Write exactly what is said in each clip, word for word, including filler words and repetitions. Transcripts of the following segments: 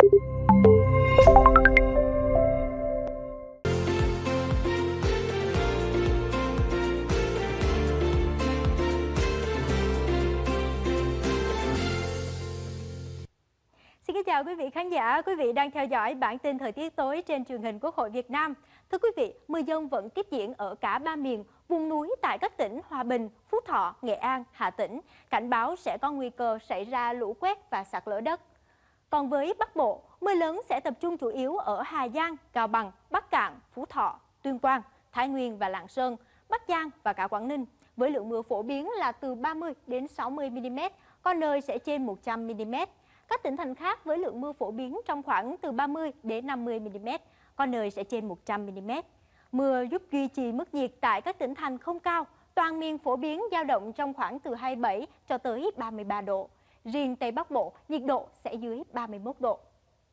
Xin kính chào quý vị khán giả, quý vị đang theo dõi bản tin thời tiết tối trên truyền hình Quốc hội Việt Nam. Thưa quý vị, mưa dông vẫn tiếp diễn ở cả ba miền, vùng núi tại các tỉnh Hòa Bình, Phú Thọ, Nghệ An, Hà Tĩnh. Cảnh báo sẽ có nguy cơ xảy ra lũ quét và sạt lở đất. Còn với Bắc Bộ, mưa lớn sẽ tập trung chủ yếu ở Hà Giang, Cao Bằng, Bắc Kạn, Phú Thọ, Tuyên Quang, Thái Nguyên và Lạng Sơn, Bắc Giang và cả Quảng Ninh, với lượng mưa phổ biến là từ ba mươi đến sáu mươi mi-li-mét, có nơi sẽ trên một trăm mi-li-mét. Các tỉnh thành khác với lượng mưa phổ biến trong khoảng từ ba mươi đến năm mươi mi-li-mét, có nơi sẽ trên một trăm mi-li-mét. Mưa giúp duy trì mức nhiệt tại các tỉnh thành không cao, toàn miền phổ biến dao động trong khoảng từ hai mươi bảy cho tới ba mươi ba độ. Riêng Tây Bắc Bộ, nhiệt độ sẽ dưới ba mươi mốt độ.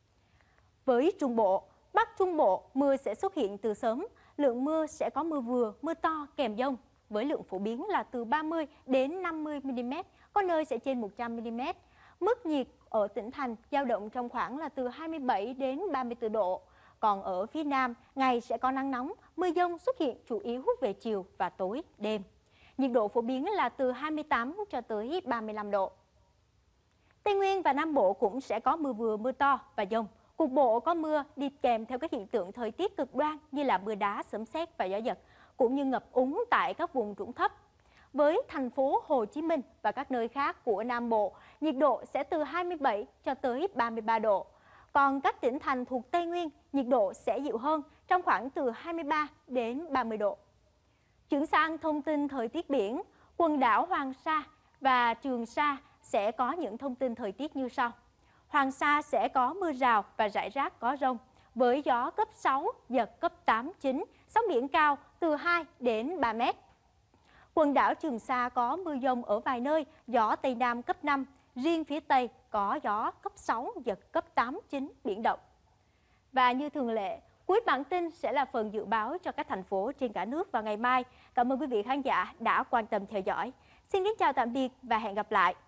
Với Trung Bộ, Bắc Trung Bộ, mưa sẽ xuất hiện từ sớm, lượng mưa sẽ có mưa vừa, mưa to kèm dông, với lượng phổ biến là từ ba mươi đến năm mươi mi-li-mét, có nơi sẽ trên một trăm mi-li-mét. Mức nhiệt ở tỉnh thành dao động trong khoảng là từ hai mươi bảy đến ba mươi tư độ. Còn ở phía Nam, ngày sẽ có nắng nóng, mưa dông xuất hiện chủ yếu về chiều và tối, đêm. Nhiệt độ phổ biến là từ hai mươi tám cho tới ba mươi lăm độ. Tây Nguyên và Nam Bộ cũng sẽ có mưa vừa, mưa to và dông. Cục bộ có mưa đi kèm theo các hiện tượng thời tiết cực đoan như là mưa đá, sấm sét và gió giật, cũng như ngập úng tại các vùng trũng thấp. Với thành phố Hồ Chí Minh và các nơi khác của Nam Bộ, nhiệt độ sẽ từ hai mươi bảy cho tới ba mươi ba độ. Còn các tỉnh thành thuộc Tây Nguyên, nhiệt độ sẽ dịu hơn trong khoảng từ hai mươi ba đến ba mươi độ. Chuyển sang thông tin thời tiết biển, quần đảo Hoàng Sa và Trường Sa sẽ có những thông tin thời tiết như sau. Hoàng Sa sẽ có mưa rào và rải rác có dông, với gió cấp sáu, giật cấp tám, chín, sóng biển cao từ hai đến ba mét. Quần đảo Trường Sa có mưa dông ở vài nơi, gió Tây Nam cấp năm, riêng phía Tây có gió cấp sáu, giật cấp tám, chín, biển động. Và như thường lệ, cuối bản tin sẽ là phần dự báo cho các thành phố trên cả nước vào ngày mai. Cảm ơn quý vị khán giả đã quan tâm theo dõi. Xin kính chào tạm biệt và hẹn gặp lại.